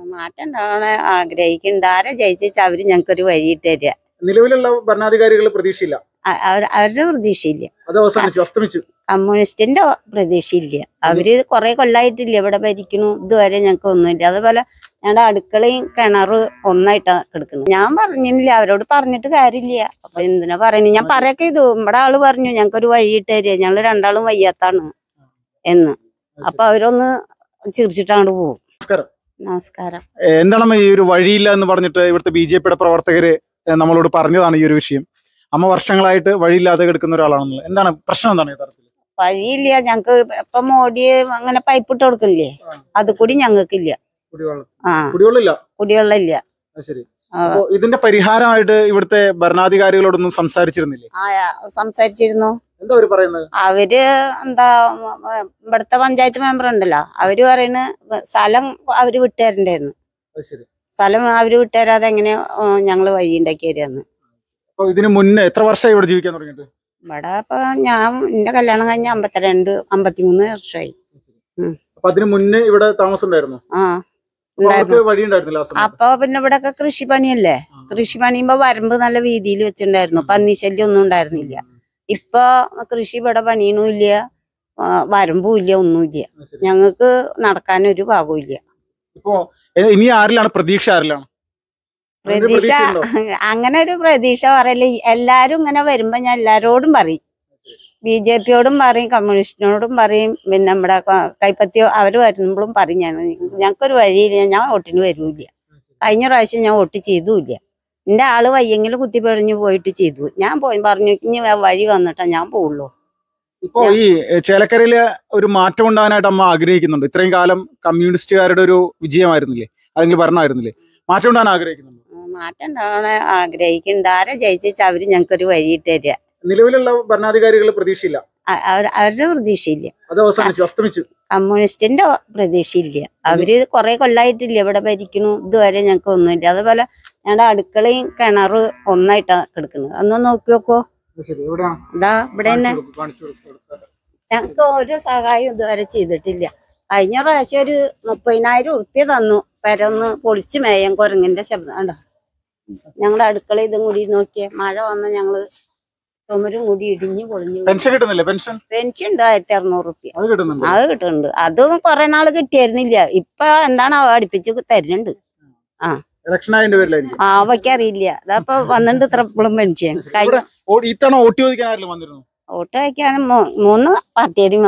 മാറ്റം ഉണ്ടാവണ ആഗ്രഹിക്കുന്നുണ്ട്. ആരെ ജയിച്ചാൽ അവര് ഞങ്ങൾക്കൊരു വഴിയിട്ട് തരിക. നിലവിലുള്ള ഭരണാധികാരികൾ പ്രതീക്ഷയില്ല, അവരുടെ പ്രതീക്ഷയില്ല. അത് അവസാനിച്ചു, അസ്തമിച്ചു. കമ്മ്യൂണിസ്റ്റിന്റെ പ്രതീക്ഷയില്ല. അവര് കുറെ കൊല്ലായിട്ടില്ല ഇവിടെ ഭരിക്കണു, ഇതുവരെ ഞങ്ങൾക്ക് ഒന്നുമില്ല. അതുപോലെ ഞങ്ങളുടെ അടുക്കളയും കിണറ് ഒന്നായിട്ടാ കിടക്കുന്നു. ഞാൻ പറഞ്ഞില്ല, അവരോട് പറഞ്ഞിട്ട് കാര്യമില്ല. അപ്പൊ എന്തിനാ പറയണേ? ഞാൻ പറയൊക്കെ ചെയ്തു. ഇവിടെ ആള് പറഞ്ഞു ഞങ്ങൾക്കൊരു വഴിയിട്ട് തരിക, ഞങ്ങള് രണ്ടാളും വയ്യാത്താണ് എന്ന്. അപ്പൊ അവരൊന്ന് ചിരിച്ചിട്ട് അങ്ങോട്ട് പോകും. നമസ്കാരം. എന്താണ് ഈ ഒരു വഴിയില്ല എന്ന് പറഞ്ഞിട്ട് ഇവിടുത്തെ BJP പ്രവർത്തകര് നമ്മളോട് പറഞ്ഞതാണ് ഈ ഒരു വിഷയം. അമ്മ വർഷങ്ങളായിട്ട് വഴിയില്ലാതെ കിടക്കുന്ന ഒരാളാണെന്നുള്ളത്. എന്താണ് പ്രശ്നം? എന്താണ് യഥാർത്ഥത്തിൽ വഴിയില്ല ഞങ്ങക്ക്? ഇപ്പൊ മോഡി അങ്ങനെ പൈപ്പ് ഇട്ട് കൊടുക്കില്ലേ, അത് കൂടി ഞങ്ങൾക്കില്ല. കുടിവെള്ളമില്ല. ഇതിന്റെ പരിഹാരമായിട്ട് ഇവിടുത്തെ ഭരണാധികാരികളോടൊന്നും സംസാരിച്ചിരുന്നില്ലേ? സംസാരിച്ചിരുന്നു. എന്താ അവര് പറയുന്നത്? അവര് എന്താ, ഇവിടുത്തെ പഞ്ചായത്ത് മെമ്പർ ഉണ്ടല്ലോ, അവര് പറയുന്ന സ്ഥലം അവര് വിട്ടുതരണ്ടായിരുന്നു. സ്ഥലം അവര് വിട്ടുതരാതെ എങ്ങനെ ഞങ്ങള് വഴി ഉണ്ടാക്കി തരാന്ന്. ഇതിന് മുന്നേ എത്ര വർഷമായി ഇവിടെ ജീവിക്കാൻ തുടങ്ങിയിട്ട്? ഇവിടെ ഇപ്പൊ എന്റെ കല്യാണം കഴിഞ്ഞ 53 വർഷമായി. അപ്പൊ അതിന് മുന്നേ ഇവിടെ താമസം ഉണ്ടായിരുന്നു? അപ്പൊ പിന്നെ ഇവിടെ ഒക്കെ കൃഷിപ്പണിയല്ലേ, കൃഷി പണിയുമ്പോ വരമ്പ് നല്ല വീതിയിൽ വെച്ചിട്ടുണ്ടായിരുന്നു, പന്നി ശല്യം ഒന്നും ഉണ്ടായിരുന്നില്ല. ഇപ്പൊ കൃഷി ഇവിടെ പണിയണമില്ല, വരമ്പും ഇല്ല, ഒന്നുമില്ല. ഞങ്ങക്ക് നടക്കാനൊരു ഭാഗവും ഇല്ല. ഇപ്പൊ ഇനി ആരിലാണ് പ്രതീക്ഷ? ആരിലാണ് പ്രതീക്ഷ? അങ്ങനെ ഒരു പ്രതീക്ഷ പറയല്. എല്ലാരും ഇങ്ങനെ വരുമ്പോ ഞാൻ എല്ലാരോടും പറയും, BJP-യോടും പറയും, കമ്മ്യൂണിസ്റ്റിനോടും പറയും, പിന്നെ നമ്മുടെ കൈപ്പത്തിയോ അവര് വരുമ്പോഴും പറയും. ഞങ്ങൾക്കൊരു വഴിയില്ല, ഞാൻ വോട്ടിന് വരൂല്ല. കഴിഞ്ഞ പ്രാവശ്യം ഞാൻ വോട്ട് ചെയ്തുമില്ല. എന്റെ ആള് വയ്യെങ്കിലും കുത്തിപ്പിഴഞ്ഞു പോയിട്ട് ചെയ്തു. ഞാൻ പറഞ്ഞു ഇനി വഴി വന്നിട്ടാ ഞാൻ പോവുള്ളൂ. ഇപ്പൊ ഈ ചേലക്കരയില് ഒരു മാറ്റം ഉണ്ടാകാനായിട്ട് അമ്മ ആഗ്രഹിക്കുന്നുണ്ട്. ഇത്രയും കാലം കമ്മ്യൂണിസ്റ്റുകാരുടെ ഒരു വിജയമായിരുന്നില്ലേ, അല്ലെങ്കിൽ ഭരണമായിരുന്നില്ലേ? മാറ്റം ഉണ്ടാകാൻ ആഗ്രഹിക്കുന്നുണ്ട്. മാറ്റം ഉണ്ടാകാൻ ആഗ്രഹിക്കുന്നുണ്ട്. ആരെ ജയിച്ചാൽ അവര് ഞങ്ങൾക്കൊരു വഴിയിട്ട് തരിക. നിലവിലുള്ള ഭരണാധികാരികൾ പ്രതീക്ഷയില്ല, അവരുടെ പ്രതീക്ഷയില്ല. അത് അവസാനിച്ചു, അസ്തമിച്ചു. കമ്മ്യൂണിസ്റ്റിന്റെ പ്രതീക്ഷയില്ല. അവര് കുറെ കൊല്ലായിട്ടില്ല ഇവിടെ ഭരിക്കണു, ഇതുവരെ ഞങ്ങൾക്ക് ഒന്നുമില്ല. അതുപോലെ ഞങ്ങളുടെ അടുക്കളയും കിണറ് ഒന്നായിട്ടാ കിടക്കുന്നത്. അന്ന് നോക്കി നോക്കോ, ഇതാ ഇവിടെ തന്നെ. ഞങ്ങക്ക് ഒരു സഹായം ഇതുവരെ ചെയ്തിട്ടില്ല. കഴിഞ്ഞ പ്രാവശ്യം ഒരു 30,000 ഉറുപ്പ്യ തന്നു, പെരൊന്ന് പൊളിച്ച് മേയാൻ. കുരങ്ങിന്റെ ശബ്ദം കണ്ടോ? ഞങ്ങളുടെ അടുക്കള ഇതും കൂടി നോക്കിയേ, മഴ വന്ന ഞങ്ങള് ചുമരും കൂടി ഇടിഞ്ഞു പൊളിഞ്ഞു. പെൻഷൻ കിട്ടുന്നില്ല? പെൻഷൻ ഉണ്ട് 1600 ഉറുപ്പ്യ. അത് കിട്ടുന്നുണ്ട്. അതും കുറെ നാള് കിട്ടിയായിരുന്നില്ല. ഇപ്പൊ എന്താണ് അടുപ്പിച്ച് തരുന്നുണ്ട്. അവയ്ക്കറിയില്ല. അതപ്പൊ വന്നിട്ട് ഇത്ര എപ്പോഴും പെൻഷൻ. വോട്ട് വയ്ക്കാനും 3 പാർട്ടിയാരും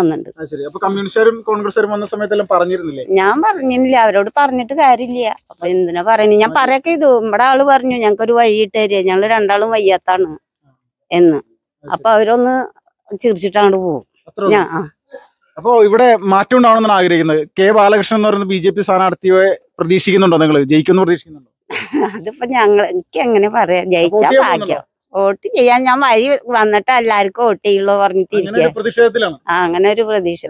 വന്നിട്ടുണ്ട്. ഞാൻ പറഞ്ഞില്ല, അവരോട് പറഞ്ഞിട്ട് കാര്യമില്ല. അപ്പൊ എന്തിനാ പറയണേ? ഞാൻ പറയൊക്കെ ചെയ്തു. ഇവിടെ ആള് പറഞ്ഞു ഞങ്ങൾക്കൊരു വഴിയിട്ട് തരിക, ഞങ്ങള് രണ്ടാളും വയ്യാത്താണ് എന്ന്. അപ്പൊ അവരൊന്ന് ചിരിച്ചിട്ട് അങ്ങോട്ട് പോകും. അപ്പൊ ഇവിടെ മാറ്റം ഉണ്ടാവണമെന്നാണ് ആഗ്രഹിക്കുന്നത്. കെ ബാലകൃഷ്ണൻ എന്ന് പറയുന്ന BJP സ്ഥാനാർത്ഥിയെ പ്രതീക്ഷിക്കുന്നുണ്ടോ? നിങ്ങൾ ജയിക്കുമെന്ന് പ്രതീക്ഷിക്കുന്നുണ്ടോ? അതിപ്പോ എനിക്ക് എങ്ങനെ പറയാ, ജയിച്ചാ ഭാഗ്യം. വോട്ട് ചെയ്യാൻ ഞാൻ വഴി വന്നിട്ട് എല്ലാവർക്കും വോട്ട് ചെയ്യുള്ളൂ പറഞ്ഞിട്ടിരിക്കുക. അങ്ങനെ ഒരു പ്രതീക്ഷ.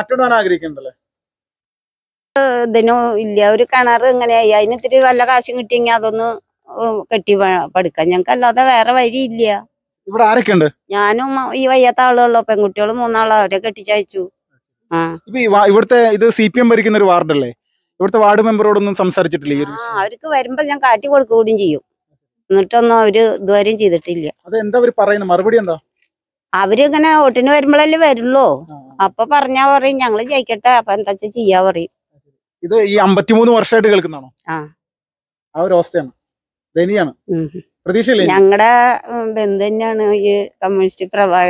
ഇതിനും ഇല്ല. ഒരു കിണറ് ഇങ്ങനെയായി, അതിന് ഇത്തിരി വല്ല കാശും കിട്ടിയെങ്കിൽ അതൊന്ന് കെട്ടി പടുക്കാം. ഞങ്ങൾക്ക് അല്ലാതെ വേറെ വഴിയില്ല. ഇവിടെ ആരൊക്കെയുണ്ട്? ഞാനും ഈ വയ്യാത്ത ആളുകളോ, പെൺകുട്ടികളും 3 ആളോ, അവരെ കെട്ടിച്ചയച്ചു. ഇവിടുത്തെ ഇത് CPM ഭരിക്കുന്ന ഒരു വാർഡല്ലേ? ഇവിടുത്തെ വാർഡ് മെമ്പറോടൊന്നും സംസാരിച്ചിട്ടില്ല? അവർക്ക് വരുമ്പോ ഞാൻ കാട്ടി കൊടുക്കുകയും ചെയ്യും. എന്നിട്ടൊന്നും അവര് ഇതുവരെയും ചെയ്തിട്ടില്ല. അതെന്താ അവര് പറയുന്നത്? മറുപടി എന്താ? അവരിങ്ങനെ വോട്ടിന് വരുമ്പോഴല്ലേ വരുള്ളൂ. അപ്പൊ പറഞ്ഞാ പറയും ഞങ്ങള് ജയിക്കട്ടെ, അപ്പൊ എന്താ ചെയ്യാ പറയും. ഇത് ഈ 53 വർഷമായിട്ട് കേൾക്കുന്നതാണോ? ആ ഒരു അവസ്ഥയാണ്, ദയനീയാണ്. പ്രതീക്ഷയില്ലേ? ഞങ്ങളുടെ ബന്ധു തന്നെയാണ് ഈ കമ്മ്യൂണിസ്റ്റ്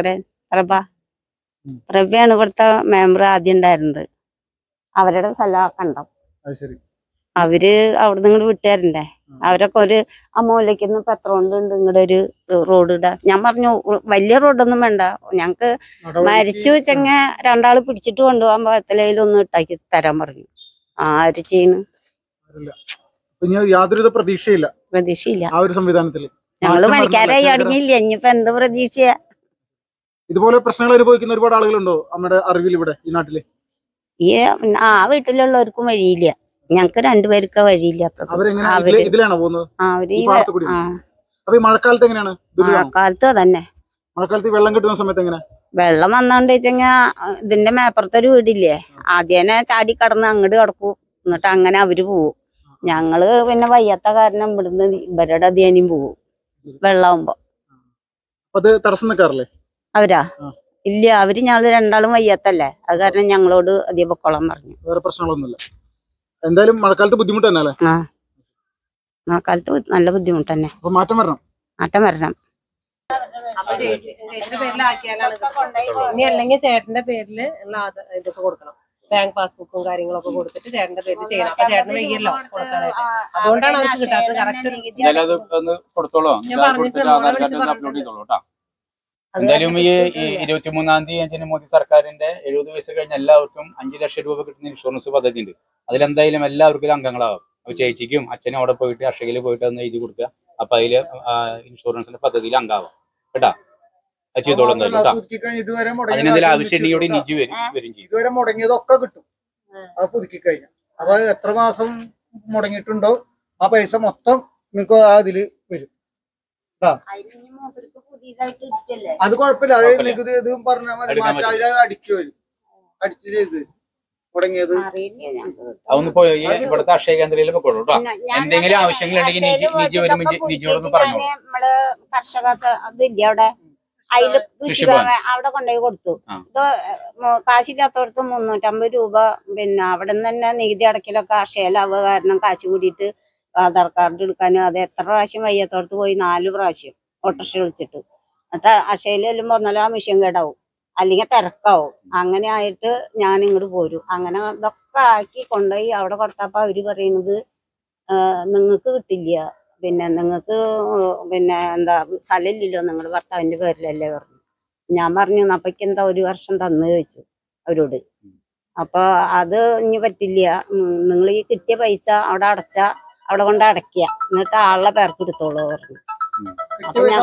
പ്രഭയാണ് ഇവിടുത്തെ മെമ്പർ ആദ്യം ഉണ്ടായിരുന്നത്. അവരുടെ സ്ഥലമൊക്കെ ഉണ്ടാവും. അവര് അവിടുന്ന് ഇങ്ങോട്ട് വിട്ടുതരണ്ടേ? അവരൊക്കെ ഒരു അമൂലയ്ക്ക് ഇപ്പൊ എത്ര ഉണ്ട് ഇങ്ങടെ ഒരു റോഡ് ഇടാ. ഞാൻ പറഞ്ഞു വലിയ റോഡൊന്നും വേണ്ട, ഞങ്ങക്ക് മരിച്ചു വെച്ചെങ്ങ 2 ആള് പിടിച്ചിട്ട് കൊണ്ടുപോകാൻ പാകത്തിലൊന്നും ഇട്ടാക്കി തരാൻ പറഞ്ഞു. ആര് ചെയ്യുന്നു? യാതൊരു പ്രതീക്ഷയില്ല. ആ ഒരു സംവിധാനത്തില് ഞങ്ങള് മരിക്കാരായി അടങ്ങിയില്ല. ഇനിയിപ്പോ എന്ത് പ്രതീക്ഷയാ? ഇതുപോലെ പ്രശ്നങ്ങൾ അനുഭവിക്കുന്ന ഒരുപാട് ആളുകളുണ്ടോ നമ്മുടെ അറിവിൽ ഇവിടെ ഈ നാട്ടില്? ആ വീട്ടിലുള്ളവർക്കും വഴിയില്ല. ഞങ്ങക്ക് 2 പേർക്ക് വഴിയില്ലാത്തത്. മഴക്കാലത്ത് എങ്ങനെയാണ്? മഴക്കാലത്ത് തന്നെ. മഴക്കാലത്ത് വെള്ളം കിട്ടുന്ന സമയത്ത് എങ്ങനെ? വെള്ളം വന്നോണ്ട് വെച്ചെങ്ങ ഇതിന്റെ മേപ്പുറത്തൊരു വീടില്ലേ, ആദ്യേനെ ചാടി കടന്ന് അങ്ങോട്ട് കിടക്കും. എന്നിട്ട് അങ്ങനെ അവര് പോവും. ഞങ്ങള് പിന്നെ വയ്യാത്ത കാരണം ഇവിടുന്ന് ഇവരുടെ അധ്യയനം പോകും വെള്ളാവുമ്പോ. അത് തടസ്സം നിൽക്കാറില്ലേ അവരാ ഇല്ല, അവര് ഞങ്ങള് രണ്ടാളും വയ്യാത്തല്ലേ, അത് കാരണം ഞങ്ങളോട് അധികം പൊക്കോളാൻ പറഞ്ഞു. വേറെ പ്രശ്നങ്ങളൊന്നുമില്ല. എന്തായാലും മഴക്കാലത്ത് ബുദ്ധിമുട്ട് തന്നെ അല്ലേ? ആ മഴക്കാലത്ത് നല്ല ബുദ്ധിമുട്ട് തന്നെ. അപ്പൊ മാറ്റം വരണം. മാറ്റം വരണം. ചേട്ടന്റെ പേരിലാക്കിയാലാണ് ഇനി അല്ലെങ്കിൽ ചേട്ടന്റെ പേരില് ഇതൊക്കെ കൊടുക്കണം. ബാങ്ക് പാസ്ബുക്കും കാര്യങ്ങളൊക്കെ കൊടുത്തിട്ട് ചേട്ടന്റെ പേരിൽ ചെയ്യണം. അപ്പൊ ചേട്ടന് വയ്യല്ലോ കൊടുക്കാനായിട്ട്. അതുകൊണ്ടാണ് അവർക്ക് കിട്ടാത്തത്. കറക്റ്റ് ഞാൻ പറഞ്ഞിട്ടുണ്ട്. എന്തായാലും ഈ 23-ാം തീയതി മോദി സർക്കാരിന്റെ 70 വയസ്സ് കഴിഞ്ഞ എല്ലാവർക്കും 5 ലക്ഷം രൂപ കിട്ടുന്ന ഇൻഷുറൻസ് പദ്ധതി ഉണ്ട്. അതിലെന്തായാലും എല്ലാവർക്കും അംഗങ്ങളാവും. അപ്പൊ ചേച്ചിക്കും അച്ഛനും അവിടെ പോയിട്ട് അക്ഷയയിൽ പോയിട്ട് ഒന്ന് എഴുതി കൊടുക്കുക. അപ്പൊ അതില് ഇൻഷുറൻസിന്റെ പദ്ധതിയിൽ അംഗമാവും കേട്ടാ. അത് ചെയ്തോളൂ എന്തായാലും കേട്ടോ. അതിനെന്തെങ്കിലും ആവശ്യം ഉണ്ടെങ്കിൽ ഇവിടെ നിജി വരും ചെയ്യും. ഇതുവരെ മുടങ്ങിയതൊക്കെ കിട്ടും അത് പുതുക്കി കഴിഞ്ഞാൽ. അപ്പൊ എത്ര മാസം മുടങ്ങിയിട്ടുണ്ടോ ആ പൈസ മൊത്തം നിങ്ങൾക്ക് അതില് വരും. അത് കുഴപ്പമില്ല. അത് നികുതി ഇത് പറഞ്ഞാൽ മതി. മാറ്റാതെ അടിക്കു വരും. അടിച്ചു ചെയ്ത് മുടങ്ങിയത് അതൊന്ന് പോയി ഇവിടുത്തെ അക്ഷയ കേന്ദ്രയിൽ പോയിക്കോളൂ കേട്ടോ. എന്തെങ്കിലും ആവശ്യങ്ങളുണ്ടെങ്കിൽ നിജി വരുമ്പോ നിജിയോടൊന്ന് പറഞ്ഞു. നമ്മള് കർഷക ഇതില്ല അവിടെ, അതില് കൃഷിഭവൻ അവിടെ കൊണ്ടുപോയി കൊടുത്തു. ഇത് കാശില്ലാത്തടത്ത് 350 രൂപ. പിന്നെ അവിടെ നിന്ന് തന്നെ നികുതി അടക്കലൊക്കെ അക്ഷയലാവുക കാരണം കാശ് കൂടിയിട്ട് ആധാർ കാർഡ് എടുക്കാനും അത് എത്ര പ്രാവശ്യം വയ്യാത്തോടത്ത് പോയി 4 പ്രാവശ്യം ഓട്ടോറിക്ഷ വിളിച്ചിട്ട്. എന്നിട്ട് അക്ഷയയിൽ ചെല്ലുമ്പോ ഒന്നല്ല ആ മിഷൻ കേടാവും, അല്ലെങ്കിൽ തിരക്കാവും. അങ്ങനെ ആയിട്ട് ഞാൻ ഇങ്ങോട്ട് പോരും. അങ്ങനെ ഇതൊക്കെ ആക്കി കൊണ്ടുപോയി അവിടെ കൊടുത്തപ്പോ അവര് പറയുന്നത് നിങ്ങൾക്ക് കിട്ടില്ല, പിന്നെ നിങ്ങൾക്ക് പിന്നെ എന്താ സ്ഥലമില്ലല്ലോ, നിങ്ങളുടെ ഭർത്താവിന്റെ പേരിലല്ലേ പറഞ്ഞു. ഞാൻ പറഞ്ഞു അപ്പക്ക് എന്താ 1 വർഷം തന്നു ചോദിച്ചു അവരോട്. അപ്പൊ അത് ഇനി പറ്റില്ല, നിങ്ങൾ ഈ കിട്ടിയ പൈസ അവിടെ അടച്ചാ അവിടെ കൊണ്ട് അടയ്ക്കുക, എന്നിട്ട് ആളുടെ പേർക്ക് എടുത്തോളൂ പറഞ്ഞു. അപ്പൊ ഞാൻ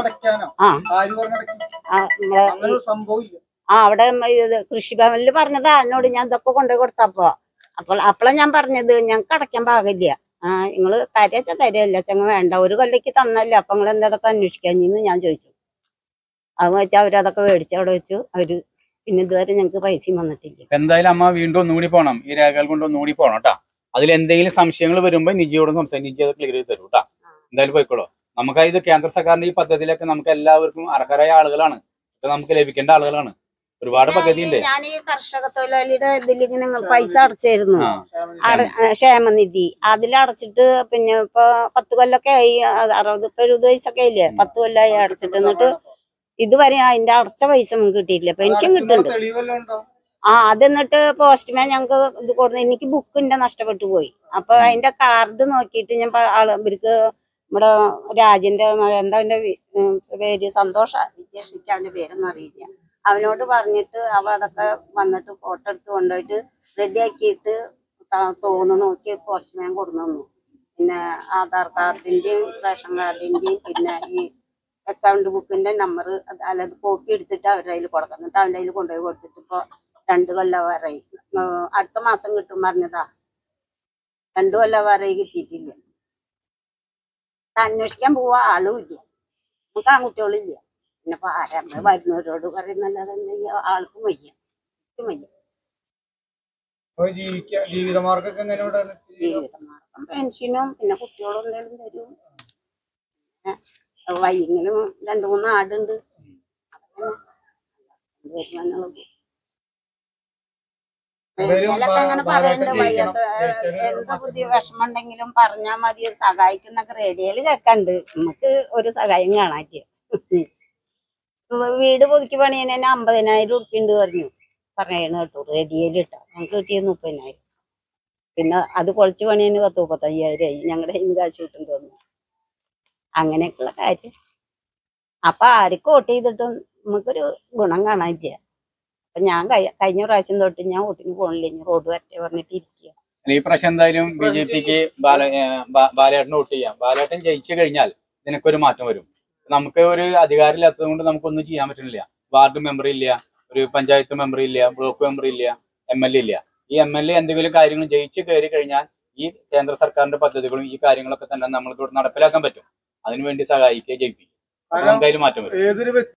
അവിടെ കൃഷിഭവനിൽ പറഞ്ഞതാ എന്നോട്. ഞാൻ ഇതൊക്കെ കൊണ്ടുപോയി കൊടുത്തപ്പോ അപ്പോഴാ ഞാൻ പറഞ്ഞത് ഞങ്ങക്ക് അടയ്ക്കാൻ പാകില്ല, നിങ്ങള് തരച്ച തരല്ല ചങ്ങ വേണ്ട, 1 കൊല്ലയ്ക്ക് തന്നല്ലേ, അപ്പൊ നിങ്ങൾ എന്താതൊക്കെ അന്വേഷിക്കാഞ്ഞെന്ന് ഞാൻ ചോദിച്ചു. അത് വെച്ചാൽ അവരതൊക്കെ മേടിച്ച് അവിടെ വെച്ചു. അവര് പിന്നെ ഇതുവരെ ഞങ്ങക്ക് പൈസയും വന്നിട്ടില്ല. എന്തായാലും അമ്മ വീണ്ടും ഒന്നുകൂടി പോകണം, ഈ രേഖകൾ കൊണ്ട് ഒന്നുകൂടി പോകണം കേട്ടാ. അതിൽ എന്തെങ്കിലും സംശയങ്ങൾ വരുമ്പോ നിജിയോട് സംസാരിച്ച് നിജി അത് ക്ലിയർ ചെയ്ത് തരും കേട്ടാ. എന്തായാലും പോയിക്കോളൂ. നമുക്ക് ഇത് കേന്ദ്ര സർക്കാരിന്റെ ഈ പദ്ധതിയിലൊക്കെ നമുക്ക് എല്ലാവർക്കും അർഹരായ ആളുകളാണ്, നമുക്ക് ലഭിക്കേണ്ട ആളുകളാണ്. ഒരുപാട് പദ്ധതി ഉണ്ട്. ഞാൻ ഈ കർഷക തൊഴിലാളിയുടെ ഇതിലിങ്ങനെ പൈസ അടച്ചായിരുന്നു, ക്ഷേമനിധി. അതിലടച്ചിട്ട് പിന്നെ ഇപ്പൊ 10 കൊല്ലൊക്കെ ആയി, 60-70 വയസ്സൊക്കെ ആയില്ലേ, 10 കൊല്ലമായി അടച്ചിട്ട്. എന്നിട്ട് ഇതുവരെ അതിന്റെ അടച്ച പൈസ നമുക്ക് കിട്ടിയിട്ടില്ല. പെൻഷൻ കിട്ടുന്നുണ്ട്. അതെന്നിട്ട് പോസ്റ്റ്മാൻ ഞങ്ങക്ക് ഇത് കൊടുത്തു. എനിക്ക് ബുക്കിന്റെ നഷ്ടപ്പെട്ടു പോയി. അപ്പൊ അതിന്റെ കാർഡ് നോക്കിയിട്ട് ഞാൻ ഇവർക്ക് നമ്മുടെ രാജന്റെ എന്താ അവന്റെ പേര്, സന്തോഷ വിജയഷിക്ക് അവന്റെ പേരൊന്നും അറിയില്ല. അവനോട് പറഞ്ഞിട്ട് അവ അതൊക്കെ വന്നിട്ട് ഫോട്ടോ എടുത്ത് കൊണ്ടുപോയിട്ട് റെഡിയാക്കിയിട്ട് നോക്കി പോസ്റ്റ്മാൻ കൊടുന്നു. പിന്നെ ആധാർ കാർഡിന്റെയും റേഷൻ കാർഡിന്റെയും പിന്നെ ഈ അക്കൗണ്ട് ബുക്കിന്റെ നമ്പർ അല്ലാതെ കോപ്പി എടുത്തിട്ട് അവരുടെ കയ്യിൽ കൊടുക്കാം. എന്നിട്ട് അവന്റെ കയ്യിൽ കൊണ്ടുപോയി കൊടുത്തിട്ട് ഇപ്പൊ 2 കൊല്ലം വരെ അടുത്ത മാസം കിട്ടും പറഞ്ഞതാ. 2 കൊല്ലം വരെ കിട്ടിയിട്ടില്ല. അന്വേഷിക്കാൻ പോവാ ആളും ഇല്ല, നമുക്ക് ആൺകുട്ടികളില്ല. പിന്നെ ആരാ വരുന്നവരോട് പറയുന്നല്ലാതെ ആൾക്കും വയ്യ, വയ്യ. ജീവിതമാർഗം പെൻഷനും പിന്നെ കുട്ടികളും എന്തെങ്കിലും തരും. വൈകിലും 2-3 ആടുണ്ട്. അങ്ങനെ പറയണ്ട് വയ്യാത്ത എന്താ പുതിയ വിഷമം ഉണ്ടെങ്കിലും പറഞ്ഞാൽ മതി, സഹായിക്കുന്നൊക്കെ റേഡിയോയില് കേക്കണ്ട്. നമുക്ക് ഒരു സഹായം കാണാറ്റിയ. വീട് പുതുക്കി പണിയതിന് 50,000 ഉറുപ്പിണ്ട് പറയണ കേട്ടു റേഡിയോയിൽ ഇട്ട. ഞങ്ങൾക്ക് കിട്ടിയത് 30,000. പിന്നെ അത് പൊളിച്ചു പണിയതിന് 10-35,000 ആയി. ഞങ്ങളുടെ ഇന്ന് കാശ് കിട്ടും തോന്നുന്നു. അങ്ങനെയൊക്കെയുള്ള കാര്യം. അപ്പൊ ആർക്ക് വോട്ട് ചെയ്തിട്ടും നമുക്കൊരു ഗുണം കാണാനില്ല. അപ്പൊ ഞാൻ കഴിഞ്ഞ പ്രാവശ്യം തൊട്ട് ഞാൻ വോട്ടിന് പോണില്ല, റോഡ് വരട്ടെ പറഞ്ഞിട്ട് ഇരിക്കുക. ഈ പ്രാവശ്യം എന്തായാലും BJPക്ക് ബാലേട്ടന് വോട്ട് ചെയ്യാം. ബാലേട്ടൻ ജയിച്ചു കഴിഞ്ഞാൽ ഇതിനൊക്കെ ഒരു മാറ്റം വരും. നമുക്ക് ഒരു അധികാരമില്ലാത്തത് കൊണ്ട് നമുക്കൊന്നും ചെയ്യാൻ പറ്റുന്നില്ല. വാർഡ് മെമ്പർ ഇല്ല, ഒരു പഞ്ചായത്ത് മെമ്പർ ഇല്ല, ബ്ലോക്ക് മെമ്പർ ഇല്ല, MLA ഇല്ല. ഈ MLA എന്തെങ്കിലും കാര്യങ്ങൾ ജയിച്ചു കയറി കഴിഞ്ഞാൽ ഈ കേന്ദ്ര സർക്കാരിന്റെ പദ്ധതികളും ഈ കാര്യങ്ങളൊക്കെ തന്നെ നമ്മൾക്ക് നടപ്പിലാക്കാൻ പറ്റും. അതിനുവേണ്ടി സഹായിക്കുക, ജയിപ്പിക്കും. എന്തായാലും മാറ്റം വരും.